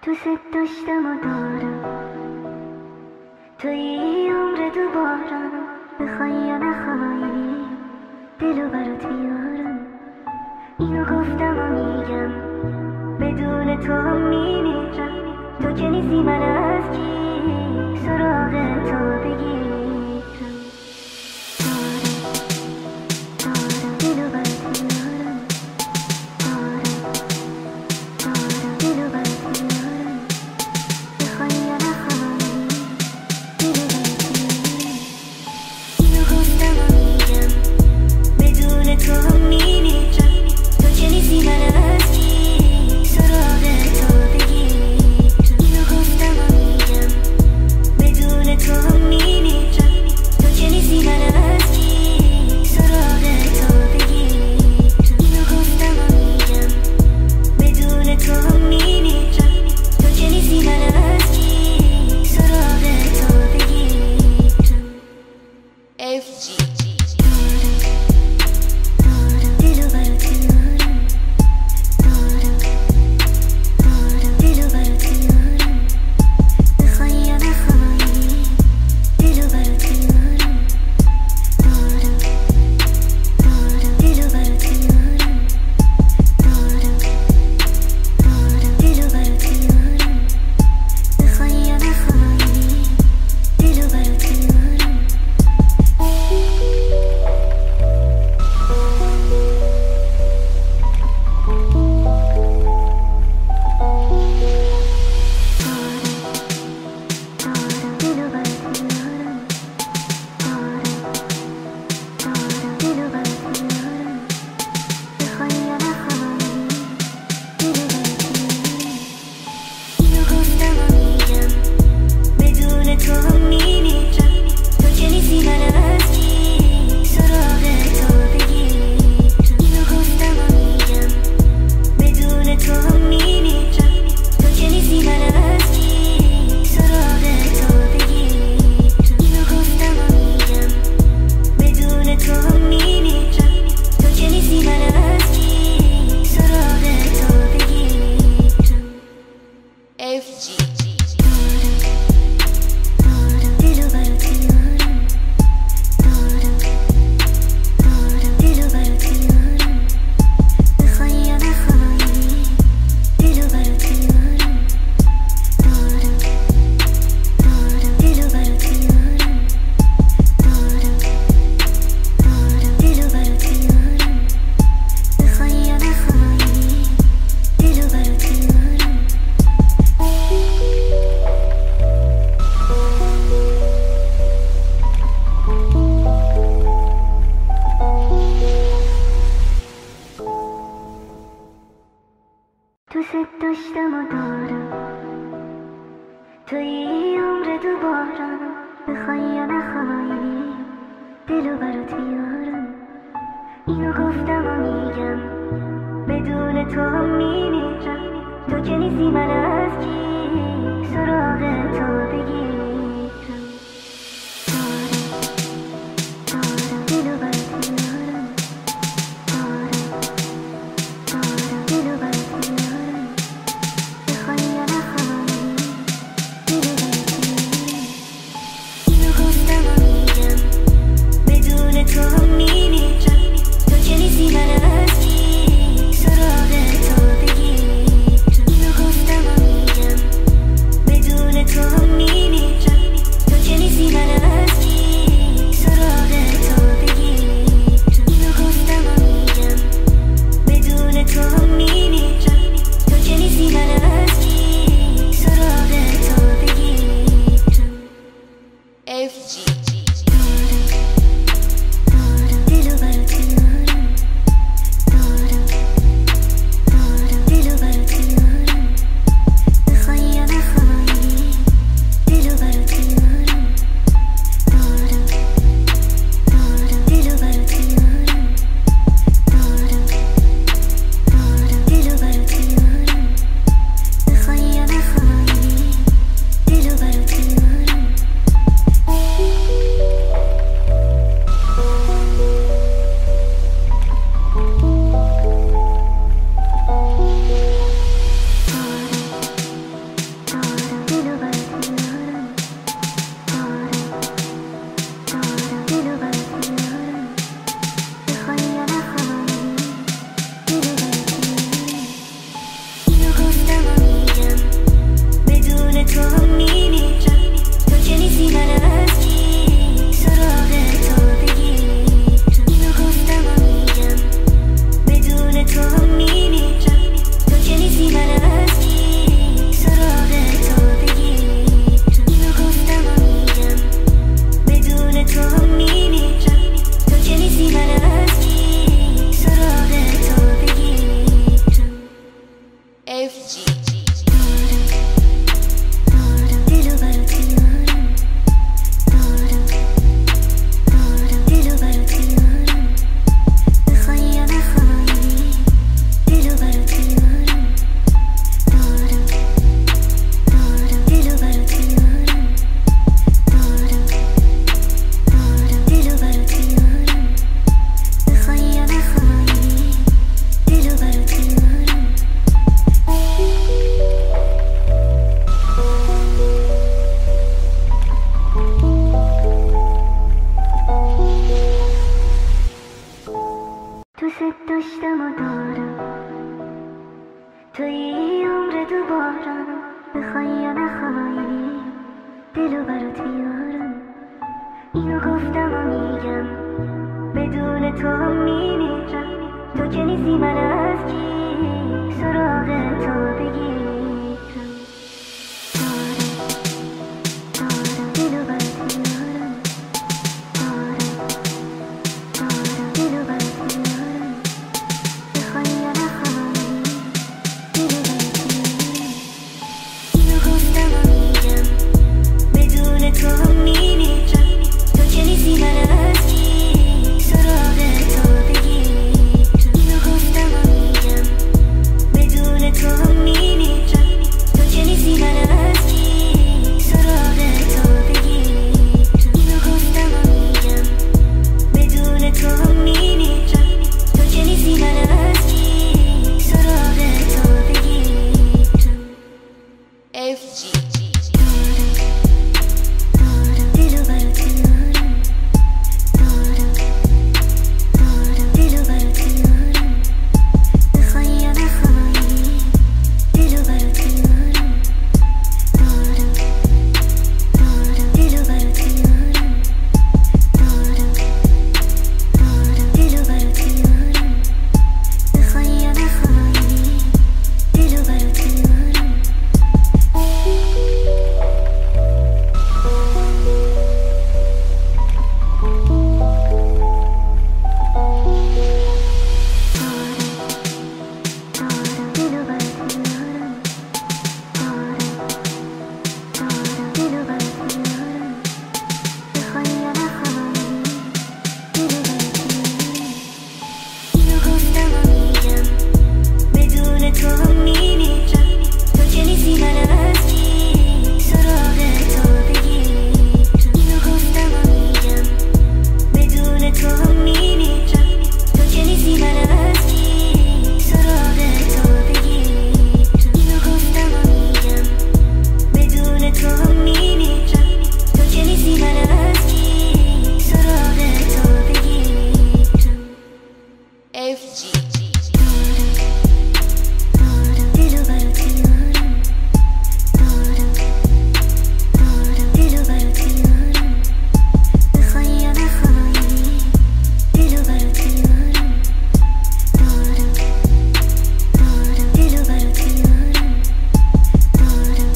دوست داشتم و دارم توی عمر دوباره، بخوای یا نخوای دلو برات میارم. اینو گفتم و میگم بدون تو هم میمیرم. تو که نیستی من از کی سراغ تو بگیرم. دارم دلو برات میارم. دارم دلو برات میارم. بخوای یا نخوای دلو برات میارم. اینو گفتم و میگم بدون تو هم میمیرم. تو که نیستی من از کی سراغ تو بگیرم. اینو گفتم و میگم بدون تو هم میمیرم. تو که نیستی من از کی سراغ تو بگیرم. اینو گفتم و میگم بدون تو هم میمیرم. تو که نیستی من از کی سراغ تو بگیرم. FG دارم دلو برات میارم. دارم دلو برات میارم. بخوای یا نخوای دلو برات میارم. دارم دلو برات میارم. دارم دلو برات میارم. بخوای یا نخوای دلو برات میارم. دارم دلو برات میارم. دارم دلو برات میارم. بخوای یا نخوای دلو برات میارم. اینو گفتم و میگم بدون تو هم میمیرم. تو که نیستی من از کی سراغ تو بگیرم. اینو گفتم و میگم بدون تو هم میمیرم. تو که نیستی من از کی سراغ تو بگیرم. اینو گفتم و میگم بدون تو هم میمیرم. تو که نیستی من از کی سراغ تو بگیرم. FG دارم دلو برات میارم. دارم دلو برات میارم. بخوای یا نخوای دلو برات میارم. دارم دلو برات میارم. دارم دلو برات میارم. بخوای یا نخوای دلو برات میارم. دوست داشتم و دارم توی عمر دوباره، بخوای یا نخوای دلو برات میارم. اینو گفتم و میگم بدون تو هم میمیرم. تو که نیستی من از کی سراغ تو بگیرم. دارم دلو برات میارم. دارم دلو برات میارم. بخوای یا نخوای دلو برات میارم. اینو گفتم و میگم بدون تو هم میمیرم. تو که نیستی من از کی سراغ تو بگیرم. اینو گفتم و میگم بخوای یا نخوای دلو برات میارم. اینو گفتم و میگم بدون تو هم میمیرم. تو که نیستی من از کی سراغ تو بگیرم. دارم دلو برات میارم. دارم دلو برات میارم. بخوای یا نخوای دلو برات میارم. اینو گفتم و میگم بدون تو هم میمیرم. تو که نیستی من از کی سراغ تو بگیرم. اینو گفتم و میگم بدون تو هم میمیرم. تو که نیستی من از کی سراغ تو بگیرم. اینو گفتم و میگم بدون تو هم میمیرم. تو که نیستی من از کی سراغ تو بگیرم. FG. دارم دلو برات میارم. دارم دلو برات میارم. بخوای یا نخوای دلو برات میارم. دارم دلو برات میارم. دارم دلو برات میارم. بخوای یا نخوای دلو برات میارم. دارم دلو برات میارم. دارم دلو برات میارم. بخوای یا نخوای دلو برات میارم. اینو گفتم و میگم بدون تو هم میمیرم. تو که نیستی من از کی سراغ تو بگیرم. اینو گفتم و میگم بدون تو هم میمیرم. تو که نیستی من از کی سراغ تو بگیرم. اینو گفتم و میگم بدون تو هم میمیرم. تو که نیستی من از کی سراغ تو بگیرم. FG. دارم دلو برات میارم. دارم دلو برات میارم. بخوای یا نخوای دلو برات میارم. دارم دلو برات میارم. دارم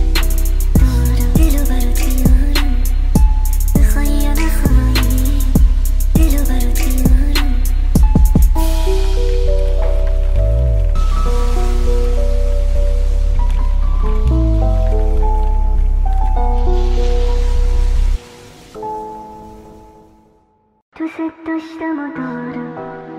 دلو برات میارم. بخوای یا نخوای دلو برات میارم. دوست داشتم و دارم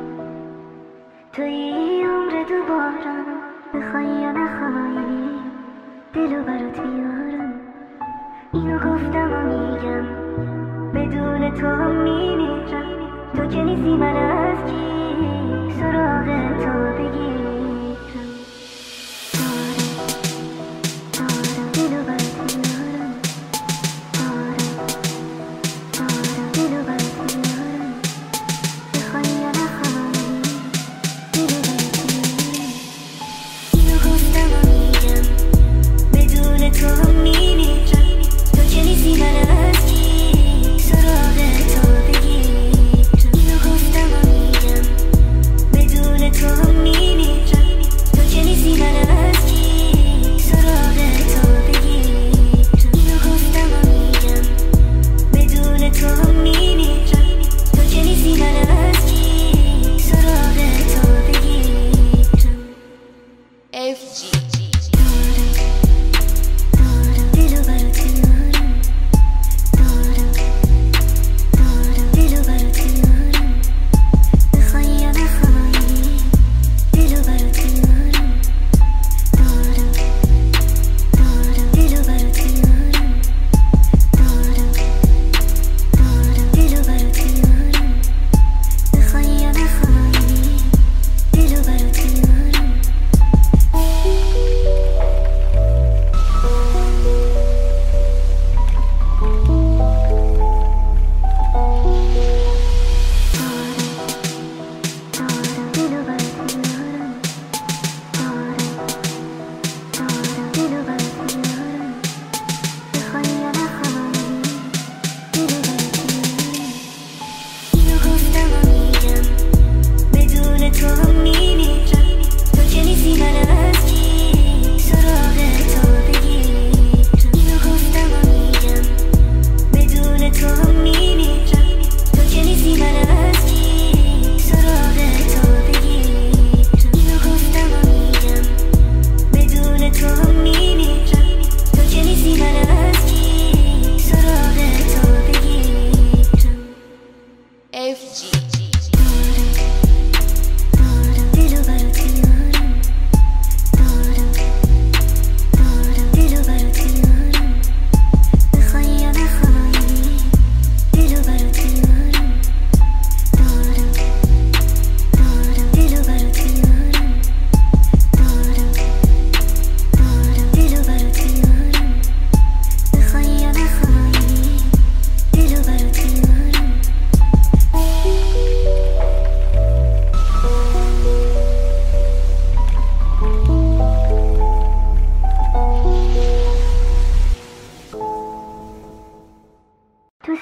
توی عمر دوبارم. بخوای یا نخوای دلو برات میارم. اینو گفتم و میگم بدون تو هم میمیرم. تو که نیستی من از کی سراغ تو بگیرم. دارم دلو برات میارم. دارم دلو برات میارم. بخوای یا نخوای دلو برات میارم. اینو گفتم و میگم بدون تو هم میمیرم. تو که نیستی من از کی سراغ تو بگیرم. اینو گفتم و میگم بدون تو هم میمیرم.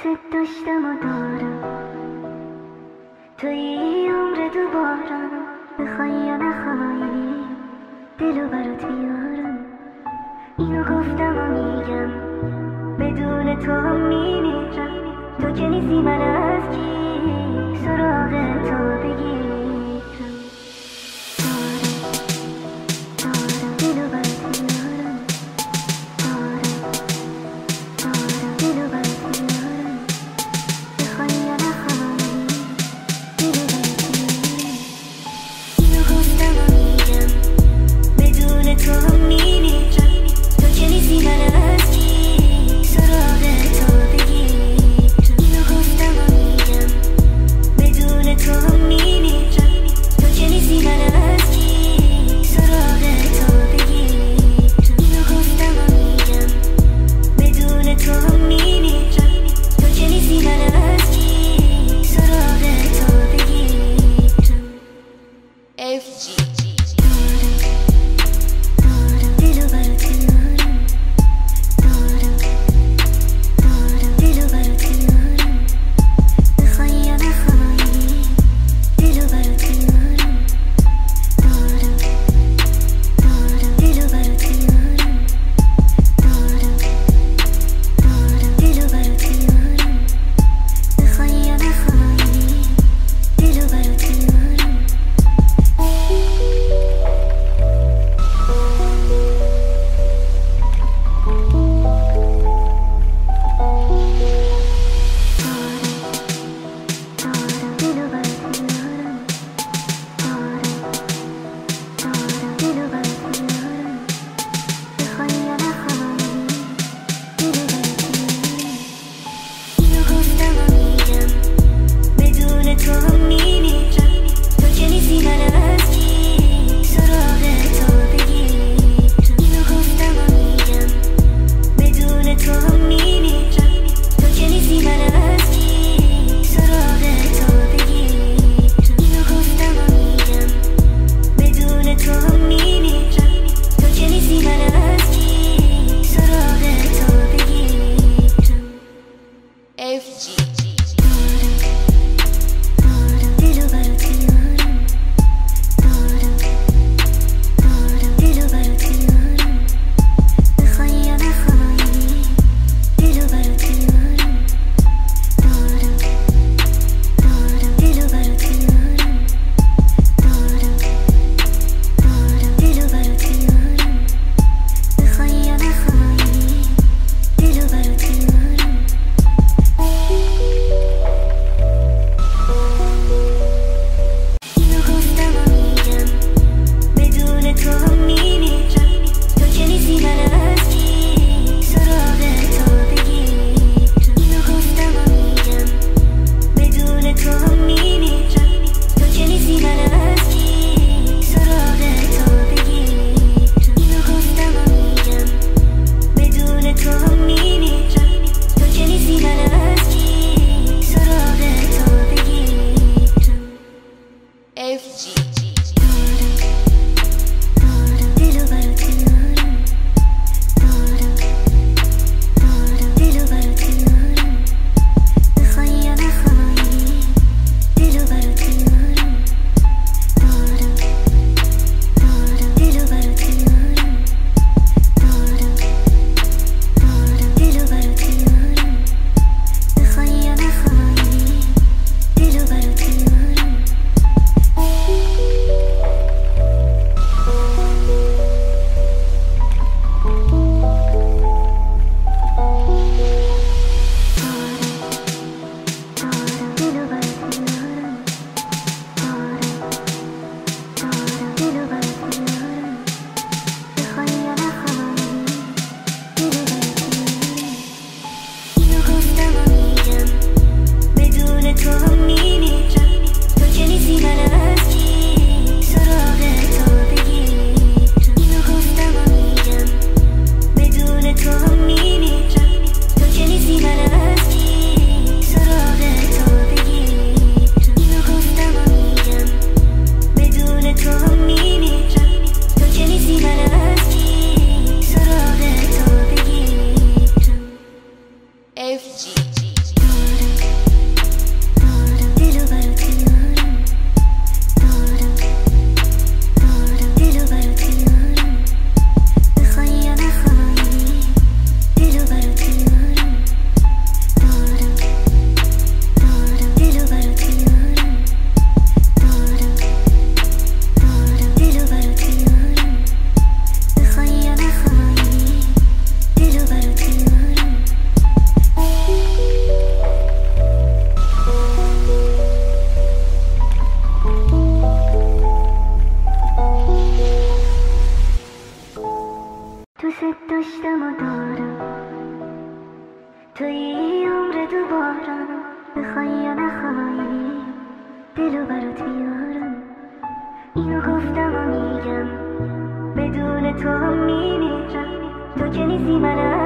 داشتم و دارم توی عمر دوباره، بخوای یا نخوای دلو برات بیارم. اینو گفتم و میگم بدون تو هم میمیرم، تو که نیستی من از کی سراغ تو بگیرم. دارم دلو برات بیارم، دارم دلو برات بیارم، بخوای یا نخوای دلو برات بیارم. اینو گفتم و میگم بدون تو هم میمیرم، تو که نیستی من از کی سراغ تو بگیرم. اینو گفتم و میگم بدون تو هم داشتم و دارم توی عمر دوبارم، بخوای یا نخوای دلو برات بیارم. اینو گفتم و میگم بدون تو هم میمیرم، تو که نیستی من